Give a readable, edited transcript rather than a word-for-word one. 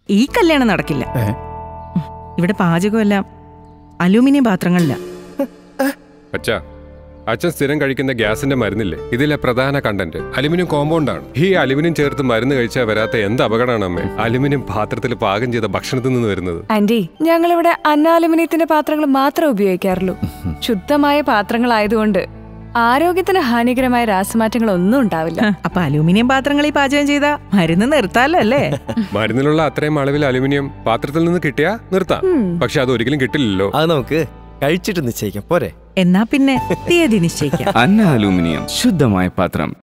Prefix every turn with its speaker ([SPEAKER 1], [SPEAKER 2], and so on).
[SPEAKER 1] ഈ കല്യാണം നടക്കില്ല. ഇവിടെ പാചകമെല്ലാം അലൂമിനിയം പാത്രങ്ങളില്ല.
[SPEAKER 2] അച്ഛൻ സ്ഥിരം കഴിക്കുന്ന ഗ്യാസിന്റെ മരുന്നില്ലേ, ഇതിലെ പ്രധാന കണ്ടന്റ് അലുമിനിയം കോമ്പൗണ്ടാണ്. ഈ അലുമിനിയം ചേർത്ത് മരുന്ന് കഴിച്ചാൽ വരാത്ത എന്ത് അപകടമാണ് അമ്മേ അലുമിനിയം പാത്രത്തിൽ പാകം ചെയ്ത ഭക്ഷണത്തിൽ നിന്ന് വരുന്നത്?
[SPEAKER 3] ആന്റി, ഞങ്ങളിവിടെ അന്നാലുമിനിയത്തിന്റെ പാത്രങ്ങൾ മാത്രമേ ഉപയോഗിക്കാറുള്ളൂ. ശുദ്ധമായ പാത്രങ്ങളായതുകൊണ്ട് ആരോഗ്യത്തിന് ഹാനികരമായ രാസമാറ്റങ്ങൾ ഒന്നും ഉണ്ടാവില്ല.
[SPEAKER 1] അപ്പൊ അലൂമിനിയം പാത്രങ്ങളിൽ പാചകം ചെയ്താ മരുന്ന് നിർത്താലോ അല്ലേ?
[SPEAKER 2] മരുന്നിലുള്ള അത്രയും അളവിൽ അലുമിനിയം പാത്രത്തിൽ നിന്ന് കിട്ടിയാ നിർത്താം. പക്ഷെ അത് ഒരിക്കലും കിട്ടില്ലല്ലോ.
[SPEAKER 4] അത് നമുക്ക് കഴിച്ചിട്ട് നിശ്ചയിക്കാം പോരെ?
[SPEAKER 1] എന്നാ പിന്നെ തീയതി നിശ്ചയിക്കാം.
[SPEAKER 5] അന്ന അലൂമിനിയം ശുദ്ധമായ പാത്രം.